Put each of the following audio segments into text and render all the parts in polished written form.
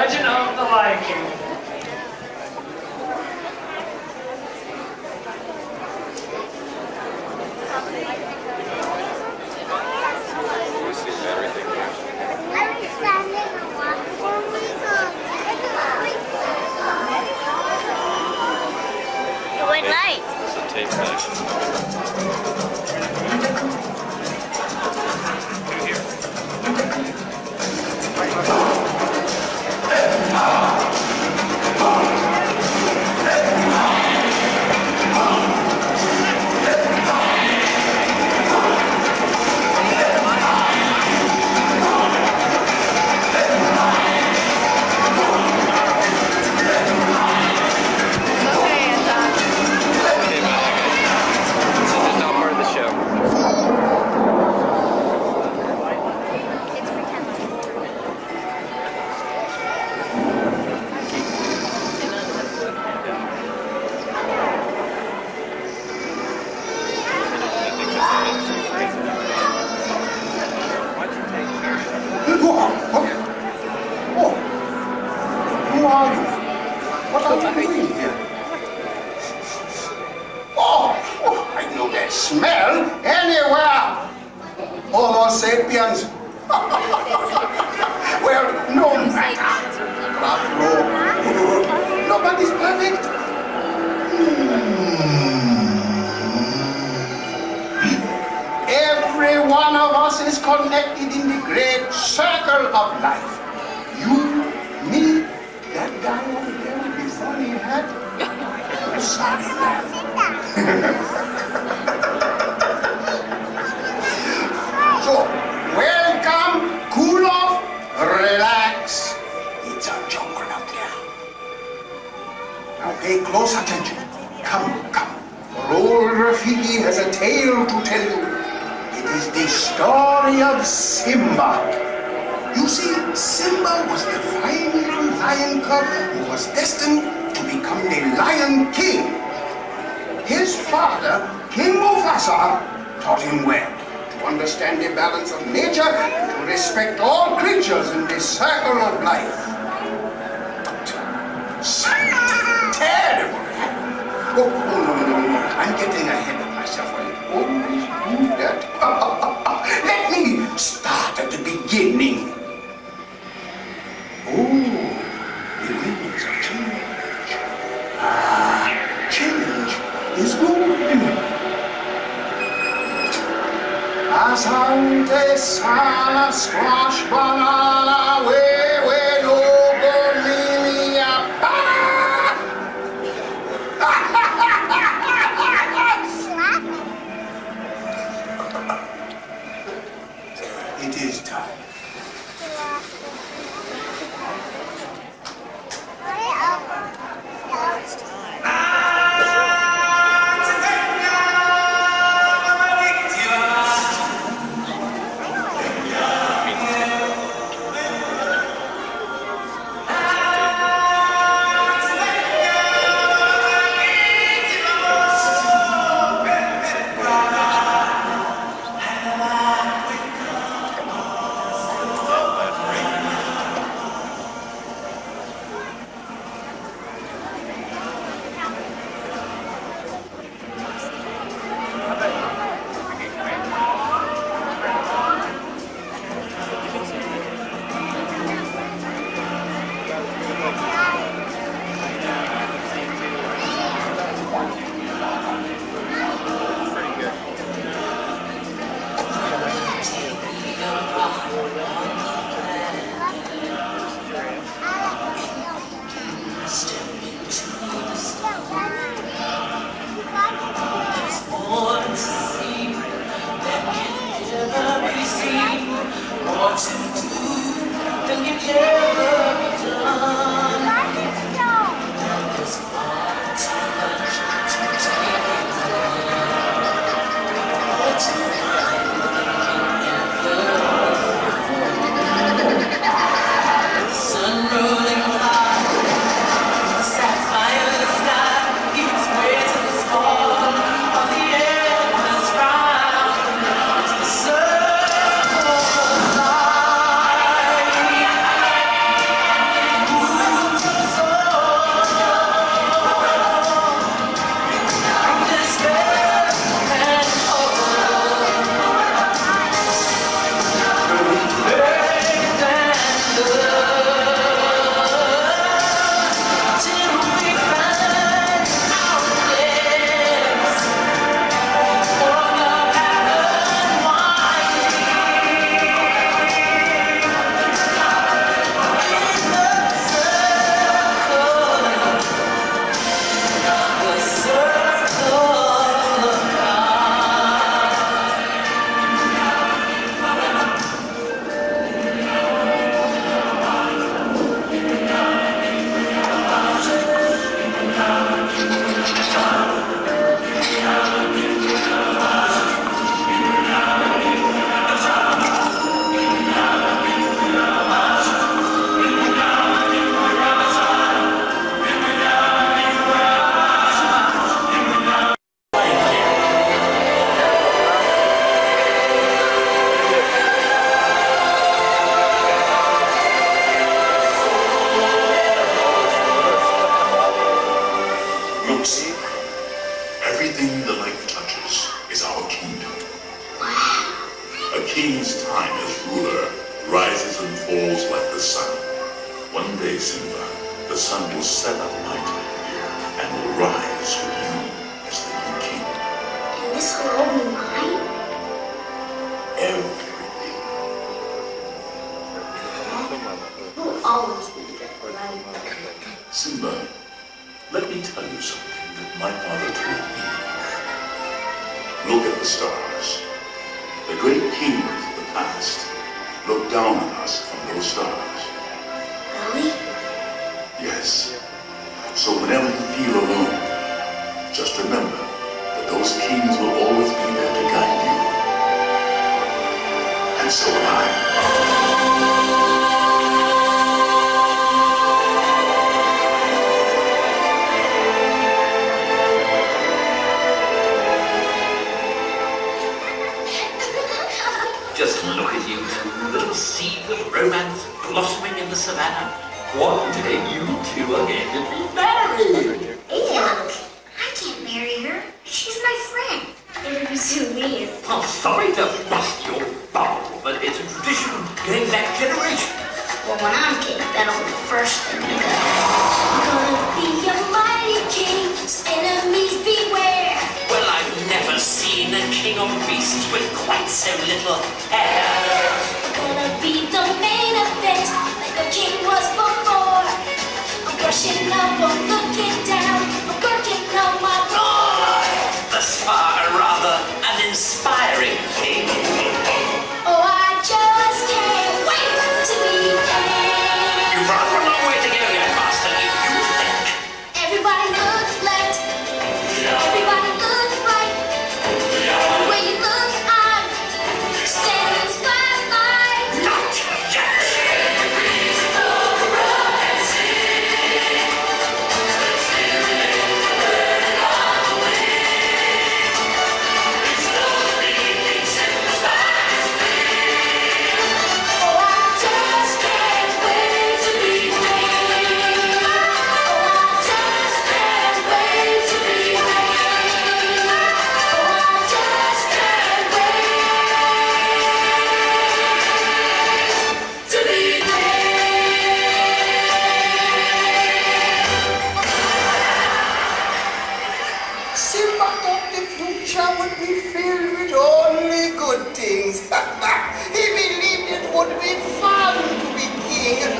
Legend of the Lion King. White light. It's a tape measure. What are you doing here? Oh, I know that smell anywhere. Homo sapiens. Well, no matter. After all, nobody's perfect. Every one of us is connected in the great circle of life. You, me, that guy over there with the funny hat. Sorry, man. So, welcome, cool off, relax. It's a jungle out there. Now pay close attention. Come. Old Rafiki has a tale to tell you. It is the story of Simba. You see, Simba was the fine little lion cub who was destined to become the Lion King. His father, King Mufasa, taught him well to understand the balance of nature and to respect all creatures in the circle of life. But something terrible happened. Oh, no. I'm getting ahead of myself. I always do that. Let me start at the beginning. Oh, the winds of change. Change is good. Asante sana squash banana we logo mimi apa. It is time. Simba, the sun will set at night and will rise with you as the new king. And this will all be mine? Everything. We'll always be together, right? Simba, let me tell you something that my father told me. Look at the stars. The great kings of the past look down on us from those stars. Really? Yes. So whenever you feel alone, just remember that those kings will always be there to guide you. And so am I. Just look at you two, little seeds of romance blossoming in the savannah. One day you two are going to be married. Hey, look. I can't marry her. She's my friend. It would be so weird. I'm sorry to bust your bubble, but it's a tradition going back generations. Well, when I'm king, that'll be the first thing to go. I'm gonna be a mighty king, so enemies beware. Well, I've never seen a king of beasts with quite so little hair. I'm gonna be the main event, like a king was before. I'm brushing up, I'm looking down, I'm working on my roar. Thus far, rather uninspiring king. Oh, I just can't wait to be king. You've rather a long way to go yet, Master, if you think. Everybody look left, everybody look right. The way you look, I'm standing spotlight. Not yet. Oh, I just can't wait to be king. Oh, I just can't wait to be king. Oh, I just can't wait to be Simba thought the future would be filled with only good things. He believed it would be fun to be king.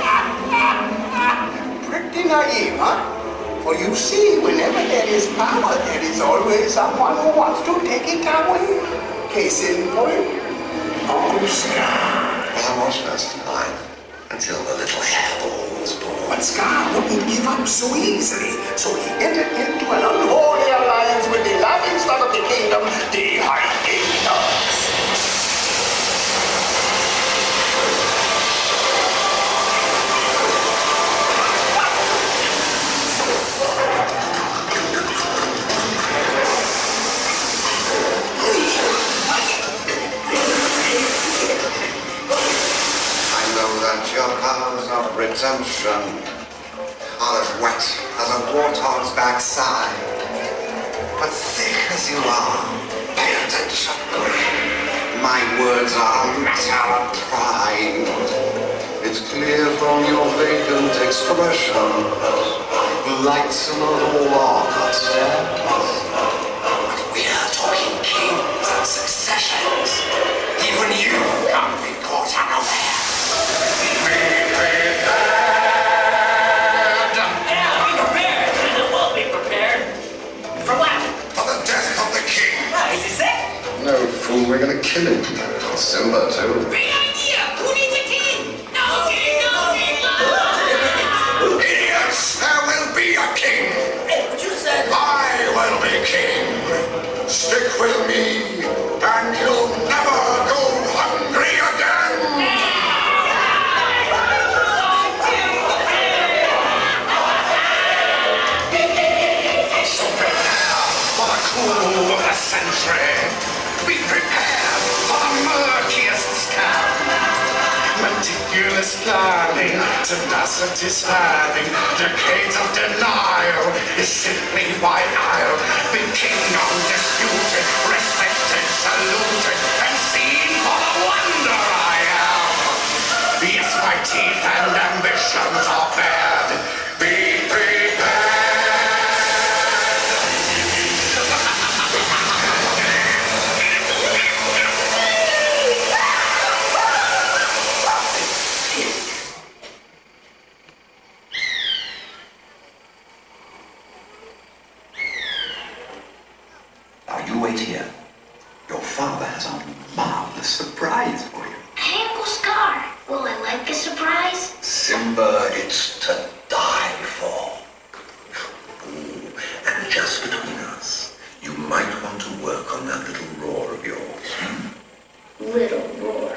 Pretty naive, huh? For you see, whenever there is power, there is always someone who wants to take it away. Case in point, Uncle Scar. I was first in line until the little hairball was born. But Scar wouldn't give up so easily, so he entered into an unholy alliance with the laughing stock of the kingdom, the hyenas. I know that your powers of redemption are as wet as a warthog's backside. But thick as you are, pay attention. My words are a matter of pride. It's clear from your vacant expression, the lights in the hall are not stairs. We are talking kings and successions. Even you can't be caught unaware. Yeah, be prepared. And it will be prepared. For what? For the death of the king. Is he sick? No fool, we're gonna kill him. Simba too. Great idea! Who needs a king? No king, no king, no! Yes, there will be a king. Hey, what you said? I will be king. Stick with me, and you'll never go hungry again. So prepare for the coup of the century. Be prepared for the murkiest scam. Meticulous planning, tenacity standing, decades of denial is simply why I'll be king undisputed, respected, saluted, and seen for the wonder I am. Yes, my teeth and ambitions are bare. Simba, it's to die for. Ooh, and just between us, you might want to work on that little roar of yours. Little roar.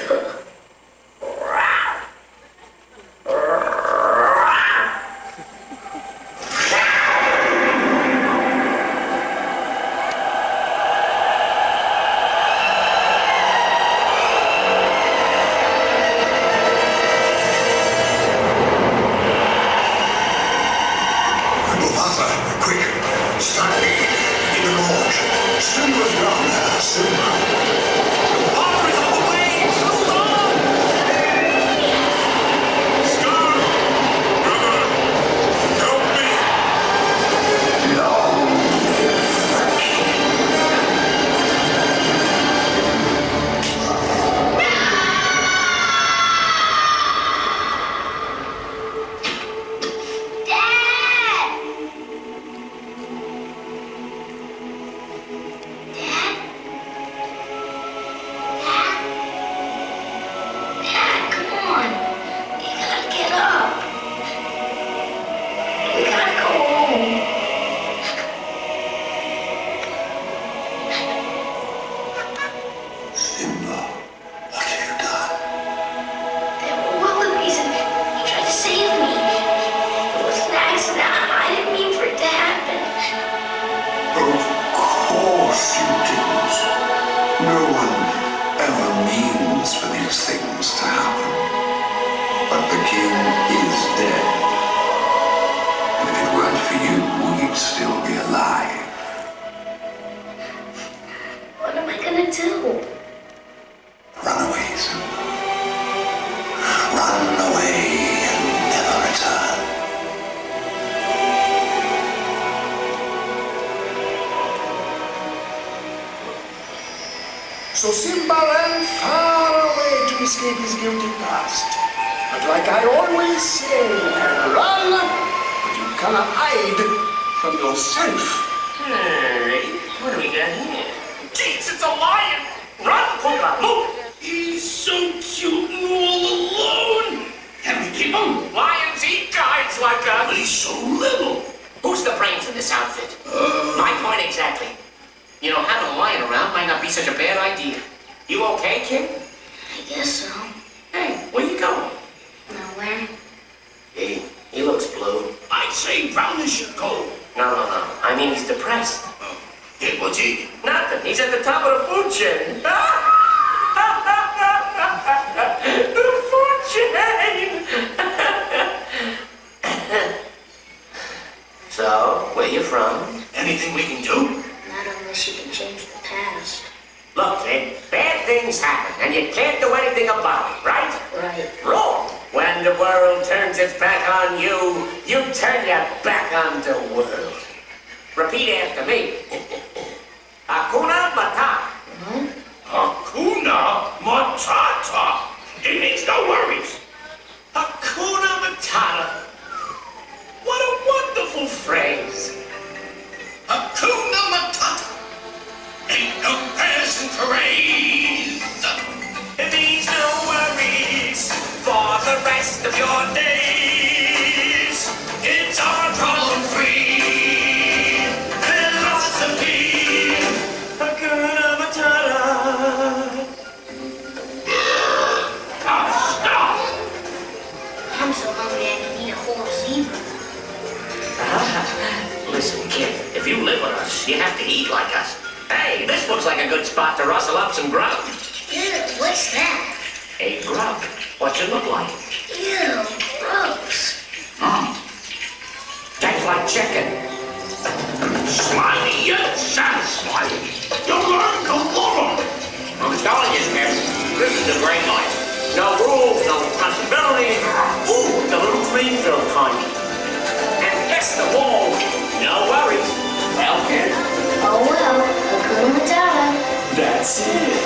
So Simba ran far away to escape his guilty past. But like I always say, run, but you cannot hide from yourself. Hey, what do we got here? Jeez, it's a lion! Run, Puka, look! He's so cute and all alone! Can we keep him? Lions eat guys like us! But he's so little! Who's the brains in this outfit? My point exactly. You know, having a lion around might not be such a bad idea. You okay, kid? I guess so. Hey, where you going? Nowhere. He looks blue. I'd say brownish gold. No. I mean, he's depressed. Hey, what's he? Nothing. He's at the top of the food chain. The food chain! So, where you from? Anything we can do? Not unless you can change the past. Look, kid, bad things happen, and you can't do anything about it, right? Right. Wrong. When the world turns its back on you, you turn your back on the world. Repeat after me. Hakuna Matata. What? Hakuna Matata. It means no worries. Hakuna Matata. What a wonderful phrase. Hakuna Matata. Ain't no passing craze. It means no worries for the rest of your days. It's our problem-free philosophy. Hakuna Matata. Stop! I'm so hungry I can eat a whole zebra. Listen, kid, if you live with us, you have to eat like us. Hey, this looks like a good spot to rustle up some grub. Ew, what's that? A grub? What's it look like? Ew, gross. Tastes like chicken. Slimy yet satisfying. You learn to love them. I'm telling you, kid, this is a great life. No rules, no responsibility. Ooh, the little dream-filled kind. And best of all, no worries. Well, kid, Oh well, Hakuna Matata. that's it.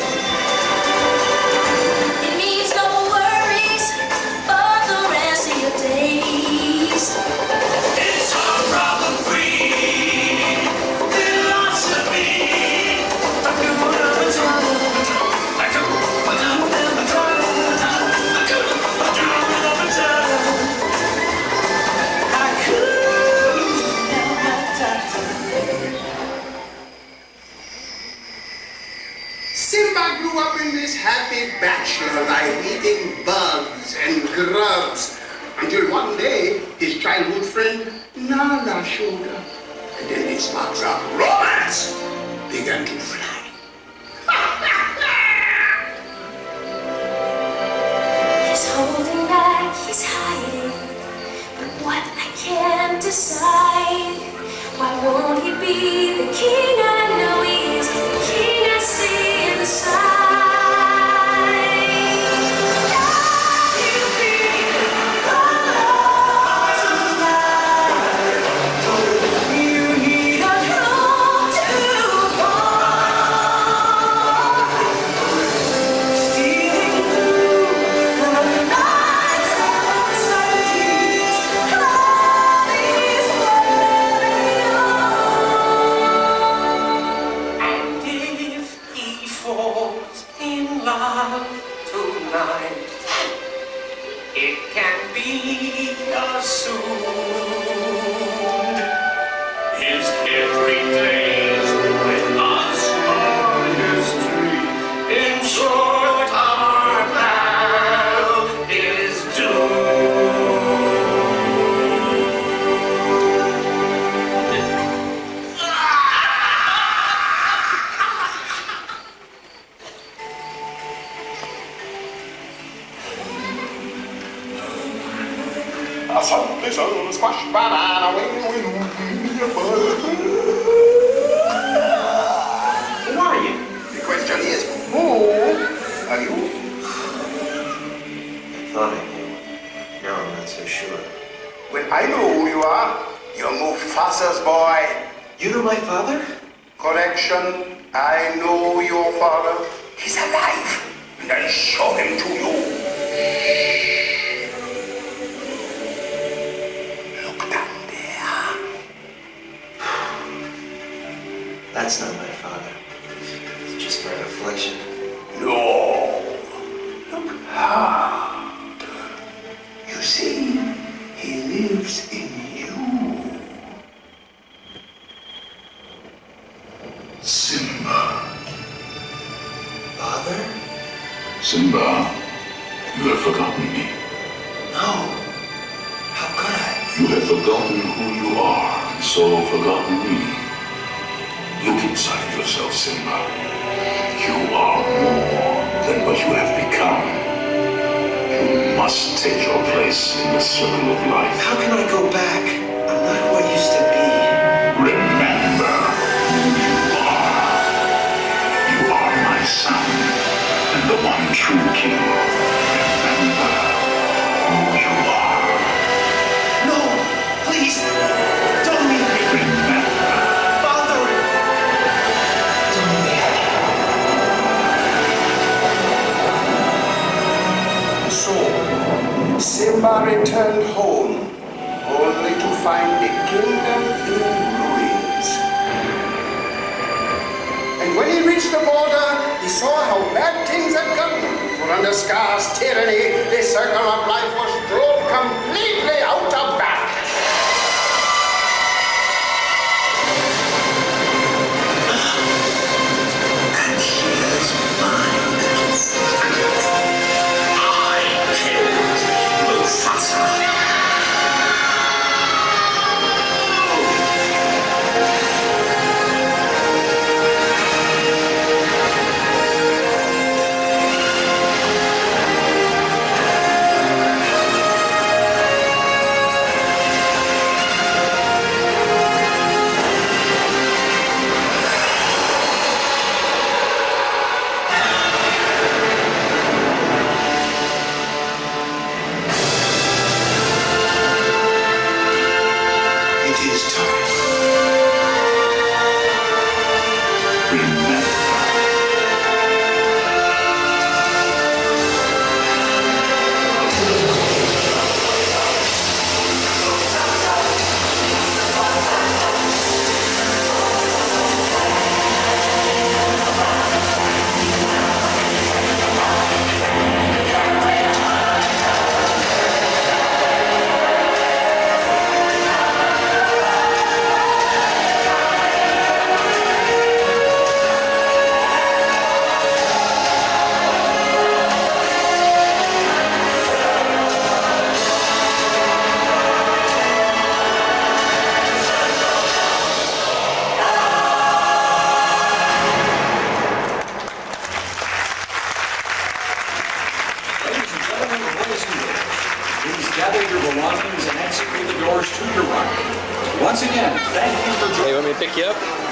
It means no worries for the rest of your days. It's our problem-free philosophy. Hakuna Matata. Hakuna Matata. Hakuna Matata. childhood friend Nala shoulder. And then these marks of romance began to fly. He's holding back, he's hiding, but what I can't decide. Why won't he be the king I know he is, the king I see inside? It can be assumed his carefree days with us are history. In short, our pal is doomed. A Sunday sun, squash, banana, wing, Who are you? The question is, who are you? Thought I knew. Now I'm not so sure. Well, I know who you are. You're Mufasa's boy. You know my father? Correction, I know your father. He's alive, and I'll show him to you. Look down there. That's not my father. It's just my reflection. No. Look hard. You see, he lives in you. Simba. Father? Simba, you have forgotten me. No. How could I? You have forgotten who you are, and so forgotten me. Look inside yourself, Simba. You are more than what you have become. You must take your place in the circle of life. How can I go back? I'm not who I used to be. Remember who you are. You are my son, and the one true king. Remember who you are. No! Please! Don't leave me! Remember. Father! Don't leave me. So, Simba returned home, only to find the kingdom in ruins. And when he reached the border, he saw how bad things had gotten. For under Scar's tyranny, the circle of life was thrown completely out of balance. And here's my little secret. I killed Mufasa. belongings and exit through the doors to your right. Once again, thank you for joining. Hey, you want me to pick you up?